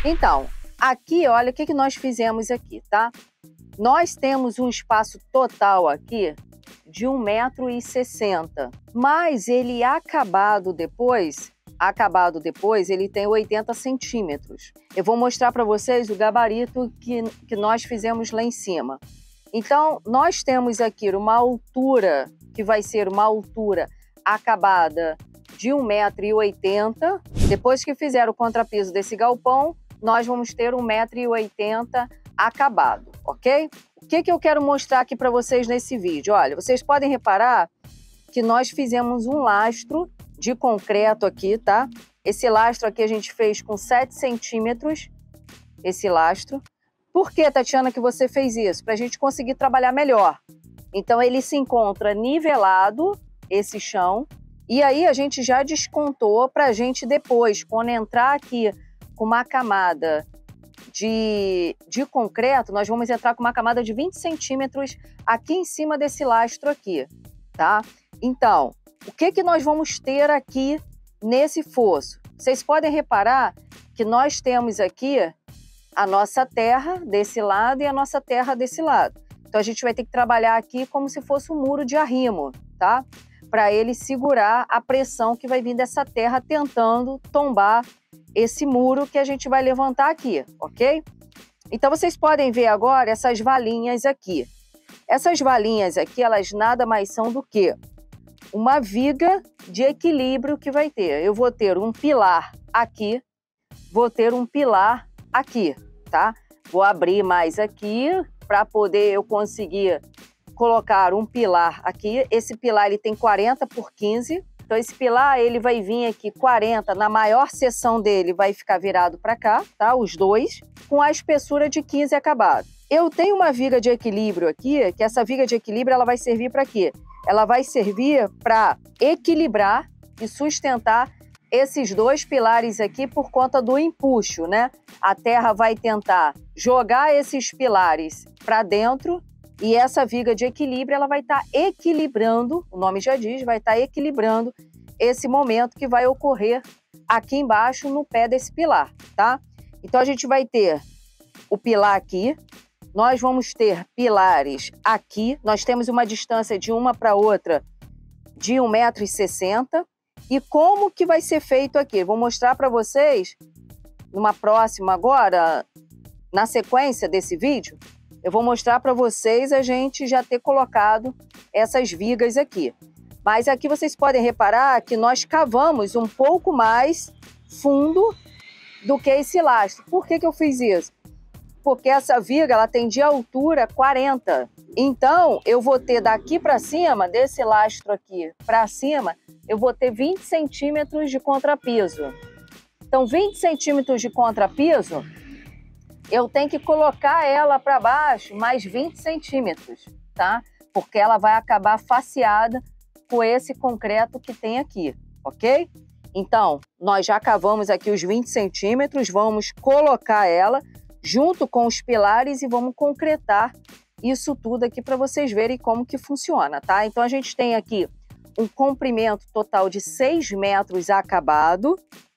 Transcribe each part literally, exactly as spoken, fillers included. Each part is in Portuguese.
Então, aqui, olha o que, que nós fizemos aqui, tá? Nós temos um espaço total aqui de um metro e sessenta, mas ele acabado depois, acabado depois, ele tem oitenta centímetros. Eu vou mostrar para vocês o gabarito que, que nós fizemos lá em cima. Então, nós temos aqui uma altura, que vai ser uma altura acabada de um metro e oitenta. Depois que fizer o contrapiso desse galpão, nós vamos ter um metro e oitenta acabado, ok? O que, que eu quero mostrar aqui para vocês nesse vídeo? Olha, vocês podem reparar que nós fizemos um lastro de concreto aqui, tá? Esse lastro aqui a gente fez com sete centímetros, esse lastro. Por que, Tatiana, que você fez isso? Para a gente conseguir trabalhar melhor. Então, ele se encontra nivelado, esse chão, e aí a gente já descontou para a gente depois, quando entrar aqui com uma camada de, de concreto, nós vamos entrar com uma camada de vinte centímetros aqui em cima desse lastro aqui, tá? Então, o que, que nós vamos ter aqui nesse fosso? Vocês podem reparar que nós temos aqui a nossa terra desse lado e a nossa terra desse lado. Então, a gente vai ter que trabalhar aqui como se fosse um muro de arrimo, tá? Para ele segurar a pressão que vai vir dessa terra tentando tombar esse muro que a gente vai levantar aqui, ok? Então, vocês podem ver agora essas valinhas aqui. Essas valinhas aqui, elas nada mais são do que uma viga de equilíbrio que vai ter. Eu vou ter um pilar aqui, vou ter um pilar aqui, tá? Vou abrir mais aqui para poder eu conseguir colocar um pilar aqui. Esse pilar ele tem quarenta por quinze. Então esse pilar ele vai vir aqui quarenta, na maior seção dele vai ficar virado para cá, tá? Os dois, com a espessura de quinze acabado. Eu tenho uma viga de equilíbrio aqui, que essa viga de equilíbrio ela vai servir para quê? Ela vai servir para equilibrar e sustentar esses dois pilares aqui por conta do empuxo, né? A terra vai tentar jogar esses pilares para dentro e essa viga de equilíbrio ela vai estar tá equilibrando, o nome já diz, vai estar tá equilibrando esse momento que vai ocorrer aqui embaixo no pé desse pilar, tá? Então a gente vai ter o pilar aqui, nós vamos ter pilares aqui, nós temos uma distância de uma para outra de um metro e sessenta. E como que vai ser feito aqui? Vou mostrar para vocês numa próxima agora, na sequência desse vídeo, eu vou mostrar para vocês a gente já ter colocado essas vigas aqui. Mas aqui vocês podem reparar que nós cavamos um pouco mais fundo do que esse lastro. Por que que eu fiz isso? Porque essa viga ela tem de altura quarenta. Então, eu vou ter daqui para cima, desse lastro aqui para cima, eu vou ter vinte centímetros de contrapiso. Então, vinte centímetros de contrapiso, eu tenho que colocar ela para baixo mais vinte centímetros, tá? Porque ela vai acabar faceada com esse concreto que tem aqui, ok? Então, nós já cavamos aqui os vinte centímetros, vamos colocar ela junto com os pilares e vamos concretar isso tudo aqui para vocês verem como que funciona, tá? Então, a gente tem aqui um comprimento total de seis metros acabado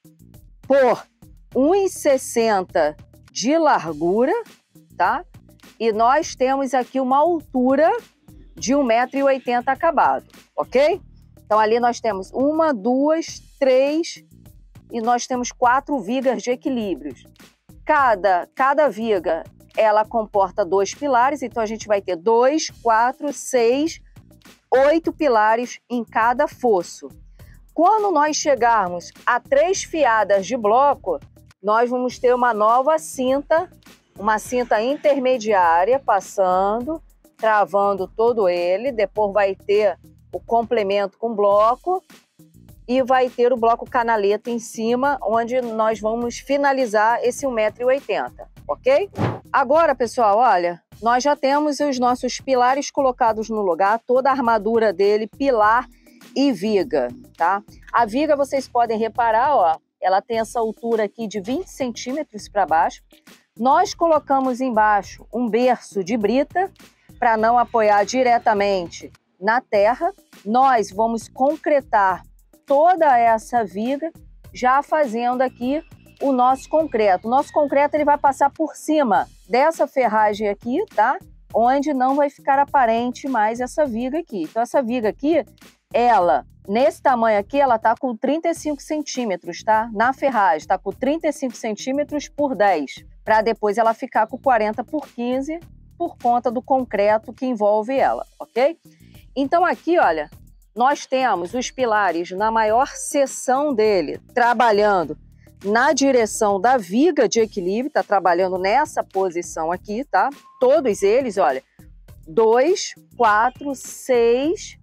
por um metro e sessenta de largura, tá? E nós temos aqui uma altura de um metro e oitenta acabado, ok? Então, ali nós temos uma, duas, três e nós temos quatro vigas de equilíbrios. Cada, cada viga, ela comporta dois pilares, então a gente vai ter dois, quatro, seis, oito pilares em cada fosso. Quando nós chegarmos a três fiadas de bloco, nós vamos ter uma nova cinta, uma cinta intermediária passando, travando todo ele, depois vai ter o complemento com bloco e vai ter o bloco canaleta em cima, onde nós vamos finalizar esse um metro e oitenta, ok? Agora, pessoal, olha, nós já temos os nossos pilares colocados no lugar, toda a armadura dele, pilar e viga, tá? A viga, vocês podem reparar, ó, ela tem essa altura aqui de vinte centímetros para baixo. Nós colocamos embaixo um berço de brita para não apoiar diretamente na terra. Nós vamos concretar toda essa viga, já fazendo aqui o nosso concreto. O nosso concreto ele vai passar por cima dessa ferragem aqui, tá? Onde não vai ficar aparente mais essa viga aqui. Então, essa viga aqui, ela, nesse tamanho aqui, ela tá com trinta e cinco centímetros, tá? Na ferragem, tá com trinta e cinco centímetros por dez, para depois ela ficar com quarenta por quinze, por conta do concreto que envolve ela, ok? Então, aqui, olha, nós temos os pilares na maior seção dele, trabalhando na direção da viga de equilíbrio, tá trabalhando nessa posição aqui, tá? Todos eles, olha, dois, quatro, seis,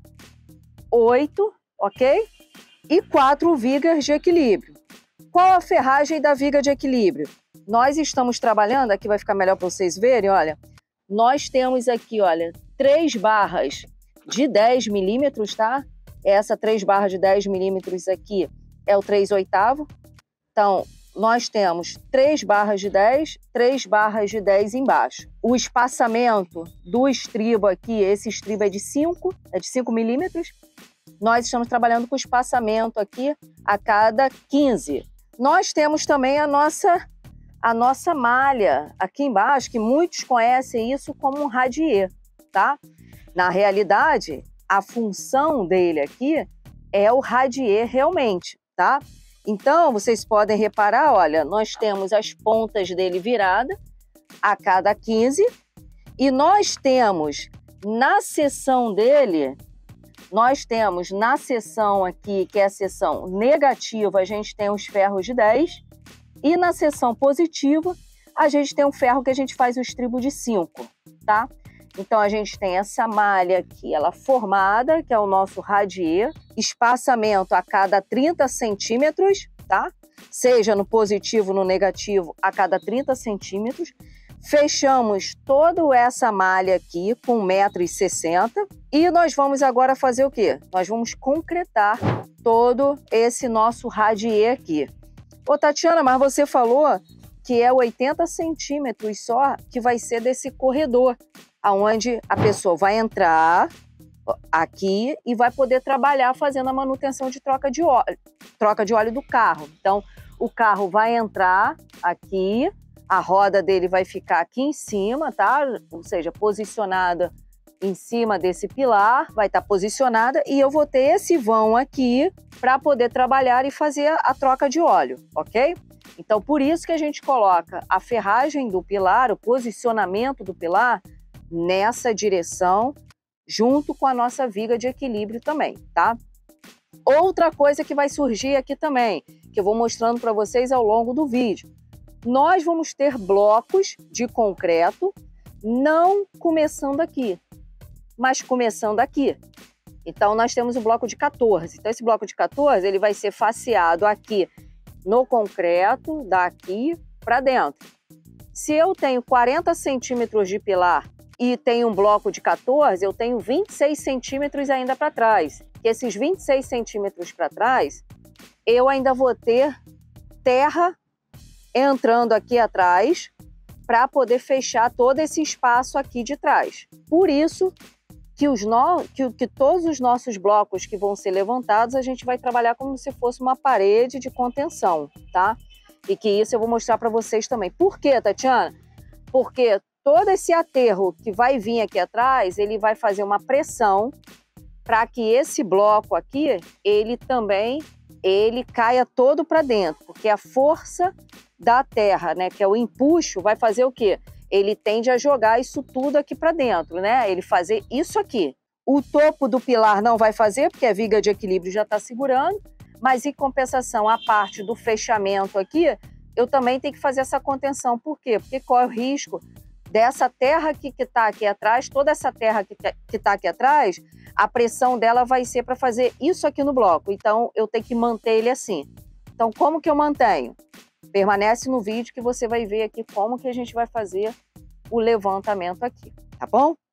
oito, ok? E quatro vigas de equilíbrio. Qual a ferragem da viga de equilíbrio? Nós estamos trabalhando, aqui vai ficar melhor para vocês verem, olha, nós temos aqui, olha, três barras de dez milímetros, tá? Essa três barras de dez milímetros aqui é o três oitavo. Então, nós temos três barras de dez, três barras de dez embaixo. O espaçamento do estribo aqui, esse estribo é de cinco, é de cinco milímetros. Nós estamos trabalhando com espaçamento aqui a cada quinze. Nós temos também a nossa, a nossa malha aqui embaixo, que muitos conhecem isso como um radier, tá? Na realidade, a função dele aqui é o radier realmente, tá? Então, vocês podem reparar, olha, nós temos as pontas dele virada a cada quinze e nós temos na seção dele, nós temos na seção aqui, que é a seção negativa, a gente tem os ferros de dez e na seção positiva, a gente tem um ferro que a gente faz o estribo de cinco, tá? Então, a gente tem essa malha aqui, ela formada, que é o nosso radier, espaçamento a cada trinta centímetros, tá? Seja no positivo, no negativo, a cada trinta centímetros. Fechamos toda essa malha aqui com um metro e sessenta e nós vamos agora fazer o quê? Nós vamos concretar todo esse nosso radier aqui. Ô, Tatiana, mas você falou que é oitenta centímetros só que vai ser desse corredor, aonde a pessoa vai entrar aqui e vai poder trabalhar fazendo a manutenção de troca de óleo, troca de óleo do carro. Então, o carro vai entrar aqui, a roda dele vai ficar aqui em cima, tá? Ou seja, posicionada em cima desse pilar, vai estar posicionada e eu vou ter esse vão aqui para poder trabalhar e fazer a troca de óleo, ok? Então, por isso que a gente coloca a ferragem do pilar, o posicionamento do pilar, nessa direção, junto com a nossa viga de equilíbrio também, tá? Outra coisa que vai surgir aqui também, que eu vou mostrando para vocês ao longo do vídeo. Nós vamos ter blocos de concreto, não começando aqui, mas começando aqui. Então, nós temos o bloco de quatorze. Então, esse bloco de quatorze, ele vai ser faceado aqui no concreto, daqui para dentro. Se eu tenho quarenta centímetros de pilar e tenho um bloco de quatorze, eu tenho vinte e seis centímetros ainda para trás. E esses vinte e seis centímetros para trás, eu ainda vou ter terra entrando aqui atrás para poder fechar todo esse espaço aqui de trás. Por isso que, os no... que, que todos os nossos blocos que vão ser levantados, a gente vai trabalhar como se fosse uma parede de contenção, tá? E que isso eu vou mostrar para vocês também. Por quê, Tatiana? Porque todo esse aterro que vai vir aqui atrás, ele vai fazer uma pressão para que esse bloco aqui, ele também, ele caia todo para dentro, porque a força da terra, né, que é o empuxo, vai fazer o quê? Ele tende a jogar isso tudo aqui para dentro, né? Ele fazer isso aqui. O topo do pilar não vai fazer, porque a viga de equilíbrio já está segurando, mas em compensação, a parte do fechamento aqui, eu também tenho que fazer essa contenção. Por quê? Porque corre o risco dessa terra que está aqui atrás, toda essa terra que está aqui atrás, a pressão dela vai ser para fazer isso aqui no bloco. Então, eu tenho que manter ele assim. Então, como que eu mantenho? Permanece no vídeo que você vai ver aqui como que a gente vai fazer o levantamento aqui, tá bom?